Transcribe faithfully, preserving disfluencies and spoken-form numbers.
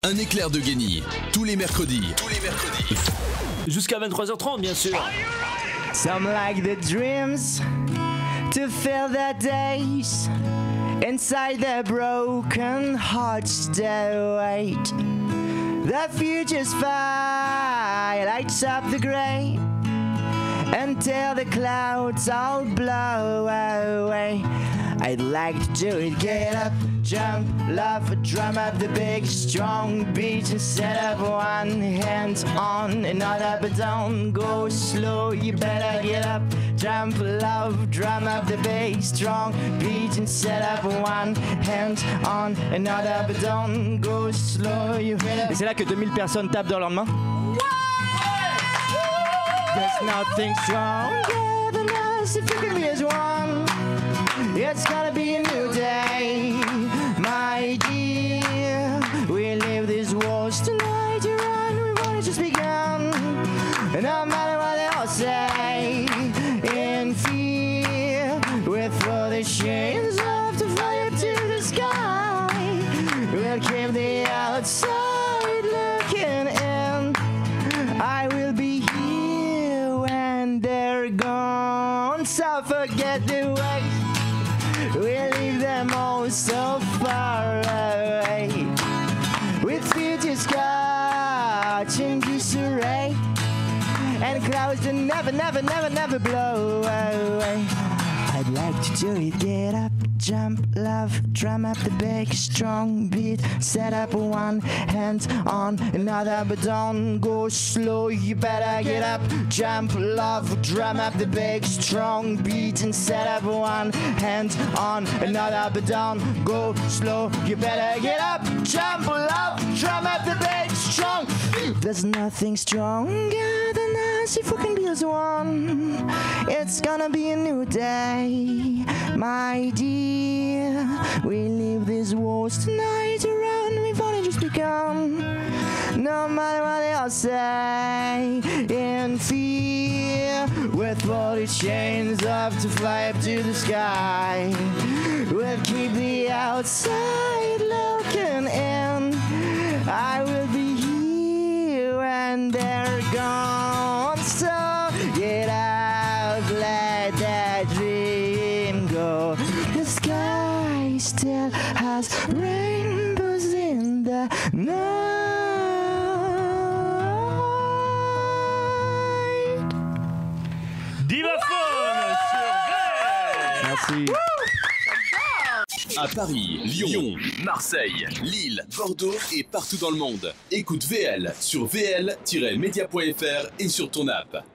Un éclair de génie, tous les mercredis. Tous les mercredis. Jusqu'à vingt-trois heures trente, bien sûr. Some like the dreams to fill their days. Inside their broken hearts they wait. The future's fire lights up the gray until the clouds all blow away. I'd like to do it, get up, jump, love, drum up the big strong beat and set up one hand on another, but don't go slow, you better get up, jump, love, drum up the big strong beat and set up one hand on another, but don't go slow, you better. Et c'est là que deux mille personnes tapent dans leurs mains. There's nothing stronger than us if you can be as one. It's gonna be a new day, my dear. We leave these walls tonight to run. We've only just begun. And no matter what they all say, in fear, we'll throw the chains off to fly up to the sky. We'll keep the outside looking in. I will be here when they're gone. So forget the way. We leave them all so far away. With future scotch in disarray, and clouds that never, never, never, never blow away. I'd like to do it, get up, jump, love, drum up the big strong beat, set up one hand on another, but don't go slow, you better get up, jump, love, drum up the big strong beat and set up one hand on another, but don't go slow, you better get up, jump, love, drum up the big strong. There's nothing stronger than us if we can be as one. It's gonna be a new day, my dear. We leave these walls tonight to run. We've only just begun. No matter what they all say, in fear, we'll throw the chains off to fly up to the sky. We'll keep the outside looking in. I will be here when they're gone. So get out, let that dream go. The sky still has rainbows in the night. Divaphone sur V. Merci. À Paris, Lyon, Marseille, Lille, Bordeaux et partout dans le monde. Écoute V L sur v l tiret media point f r et sur ton app.